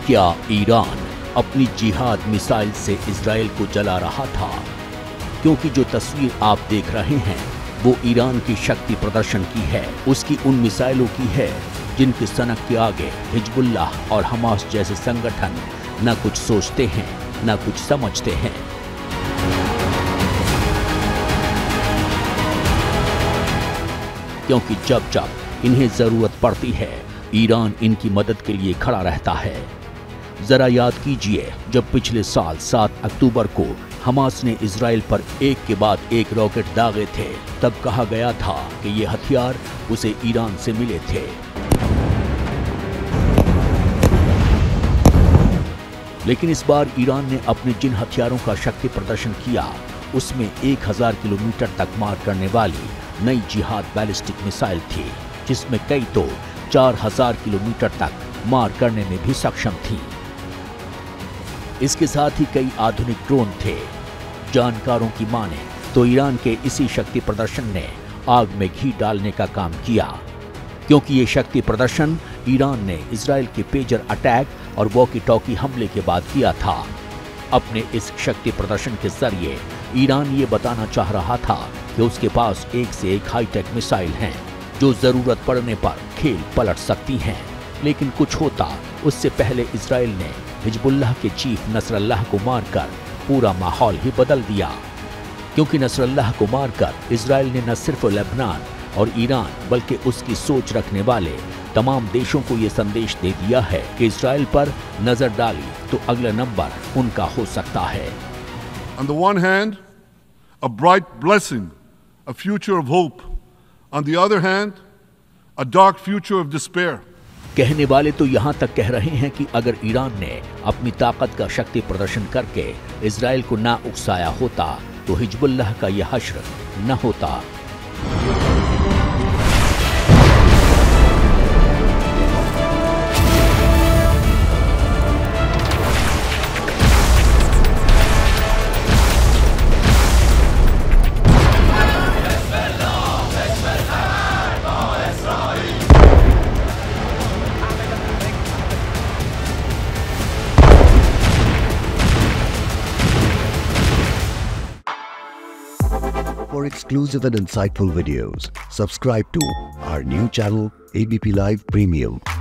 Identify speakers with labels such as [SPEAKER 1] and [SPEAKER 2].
[SPEAKER 1] क्या ईरान अपनी जिहाद मिसाइल से इजराइल को जला रहा था? क्योंकि जो तस्वीर आप देख रहे हैं वो ईरान की शक्ति प्रदर्शन की है, उसकी उन मिसाइलों की है जिनके सनक के आगे हिजबुल्लाह और हमास जैसे संगठन न कुछ सोचते हैं न कुछ समझते हैं। क्योंकि जब जब इन्हें जरूरत पड़ती है ईरान इनकी मदद के लिए खड़ा रहता है। जरा याद कीजिए, जब पिछले साल 7 अक्टूबर को हमास ने इजराइल पर एक के बाद एक रॉकेट दागे थे, तब कहा गया था कि ये हथियार उसे ईरान से मिले थे। लेकिन इस बार ईरान ने अपने जिन हथियारों का शक्ति प्रदर्शन किया उसमें 1000 किलोमीटर तक मार करने वाली नई जिहाद बैलिस्टिक मिसाइल थी, जिसमें कई तो 4000 किलोमीटर तक मार करने में भी सक्षम थी। इसके साथ ही कई आधुनिक ड्रोन थे। जानकारों की माने तो ईरान के इसी शक्ति प्रदर्शन ने आग में घी डालने का काम किया, क्योंकि ये शक्ति प्रदर्शन ईरान ने इजराइल के पेजर अटैक और वॉकी टॉकी हमले के बाद किया था। अपने इस शक्ति प्रदर्शन के जरिए ईरान ये बताना चाह रहा था कि उसके पास एक से एक हाईटेक मिसाइल हैं जो जरूरत पड़ने पर खेल पलट सकती हैं। लेकिन कुछ होता उससे पहले इजराइल ने हिजबुल्लाह के चीफ नसरल्लाह को मारकर पूरा माहौल ही बदल दिया, क्योंकि नसरल्लाह को मारकर इजराइल ने न सिर्फ लेबनान और ईरान बल्कि उसकी सोच रखने वाले तमाम देशों को ये संदेश दे दिया है कि इजराइल पर नजर डाली तो अगला नंबर उनका हो सकता है।
[SPEAKER 2] On the one hand, a bright blessing, a future of hope. On the other hand, a dark future of despair.
[SPEAKER 1] कहने वाले तो यहाँ तक कह रहे हैं कि अगर ईरान ने अपनी ताकत का शक्ति प्रदर्शन करके इजराइल को ना उकसाया होता तो हिजबुल्लाह का यह हश्र न होता।
[SPEAKER 3] For exclusive and insightful videos, subscribe to our new channel ABP Live Premium.